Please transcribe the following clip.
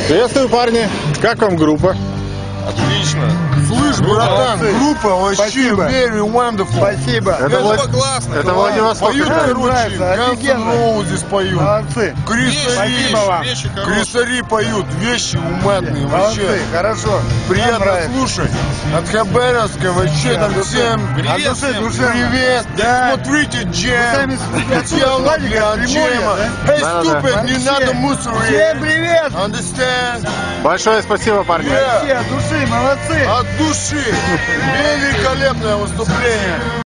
Приветствую, парни. Как вам группа? Отлично. Слышь, братан, группа вообще Спасибо. very wonderful. Спасибо. Это классно. Это Владивосток. Поют, да? короче, Нравится, Guns N' офигенно. Roses поют. Молодцы. Спасибо вам. Вещи хорошие. Крисари поют, вещи уматные, Молодцы, вообще. хорошо. Нам Приятно нравится. слушать. От Хабаровска вообще там всем От Привет души, всем. души. привет. Да. Смотрите, Сами Джем. с- Я Владик, для как Приморье, Джема. да? Эй, Да-да-да. ступид, не Вообще. надо мусорить. Всем привет. Understand? Большое спасибо, парни. Yeah. Вообще от души, молодцы. От души. Великолепное выступление.